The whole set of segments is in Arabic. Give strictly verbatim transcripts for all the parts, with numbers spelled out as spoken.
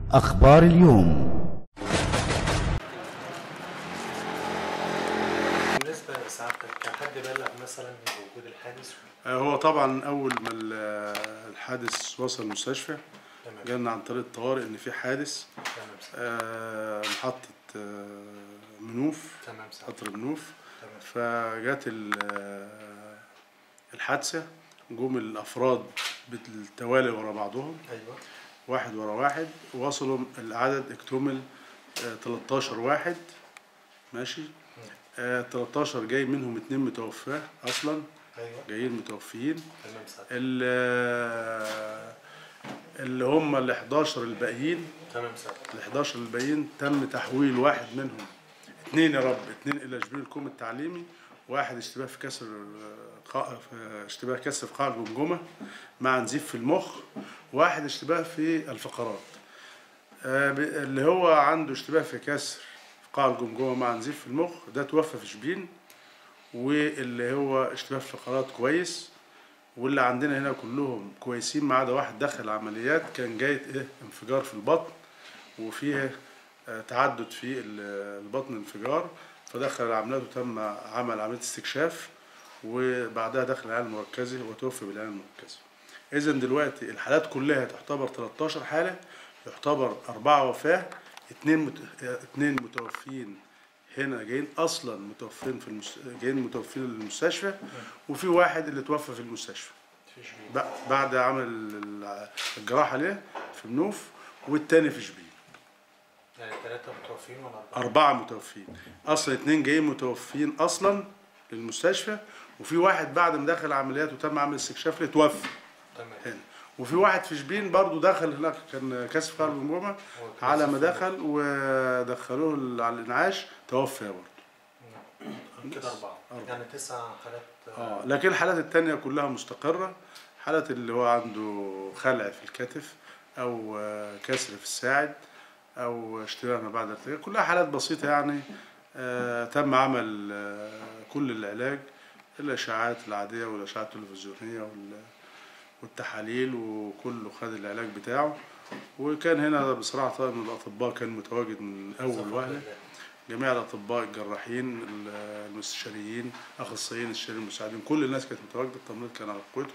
أخبار اليوم. بالنسبة لسعادتك كان حد بلغ مثلا بوجود الحادث؟ هو طبعا اول ما الحادث وصل المستشفى جالنا عن طريق الطوارئ ان في حادث آه محطة آه منوف، قطر منوف. فجات الحادثة، جم الافراد بالتوالي ورا بعضهم، ايوه واحد ورا واحد، وصلوا العدد اكتمل آه تلتاشر واحد. ماشي. آه تلتاشر جاي منهم اتنين متوفاه اصلا. ايوه جايين متوفيين. تمام سعادتك. اللي هم ال حداشر الباقيين، تمام سعادتك. ال حداشر الباقيين تم تحويل واحد منهم، اثنين يا رب، اثنين الى شبين الكوم التعليمي، واحد اشتباه في كسر اشتباه كسر في قاع الجمجمه مع نزيف في المخ، واحد اشتباه في الفقرات. اللي هو عنده اشتباه في كسر في قاع الجمجمه مع نزيف في المخ ده توفى في شبين، واللي هو اشتباه في الفقرات كويس، واللي عندنا هنا كلهم كويسين ما عدا واحد دخل عمليات كان جاي ايه انفجار في البطن، وفيه تعدد في البطن انفجار، فدخل العمليات وتم عمل عمليه استكشاف، وبعدها دخل العنايه المركزه وتوفي بالعنايه المركزه. اذا دلوقتي الحالات كلها تعتبر تلتاشر حاله، يعتبر أربعة وفاه، اثنين مت... اثنين متوفين هنا جايين اصلا متوفين في المس... جايين متوفين المستشفى، وفي واحد اللي توفى في المستشفى بعد عمل الجراحه ليه في منوف، والتاني في شبين. يعني ثلاثة متوفين ولا أربعة؟ أربعة متوفين أصلا، اثنين جايين متوفين أصلا للمستشفى، وفي واحد بعد ما دخل عمليات وتم عمل استكشاف ليه توفى. تمام. هنا. وفي واحد في شبين برضه دخل هناك كان كسر قلب الجمجمة، على ما دخل ودخلوه على الإنعاش توفى برضه. كده أربعة. يعني تسع حالات. اه لكن الحالات التانية كلها مستقرة. حالات اللي هو عنده خلع في الكتف أو كسر في الساعد أو اشتباه ما بعد ارتجاع، كلها حالات بسيطة يعني. آه تم عمل آه كل العلاج، الأشعاعات العادية والأشعاعات التلفزيونية والتحاليل، وكله خد العلاج بتاعه. وكان هنا بصراحة طبعا من الأطباء كان متواجد من أول وهلة، جميع الأطباء الجراحين المستشاريين أخصائيين الاستشاريين المساعدين، كل الناس كانت متواجدة، التمريض كان على قوته.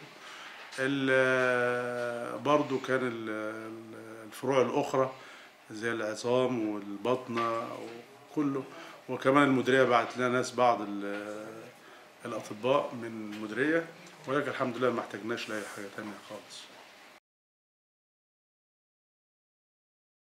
برضو كان الفروع الأخرى زي العظام والبطنة وكله، وكمان المديرية بعت لنا ناس بعض الأطباء من المديرية، ولكن الحمد لله ما احتاجناش لأي حاجة تانية خالص.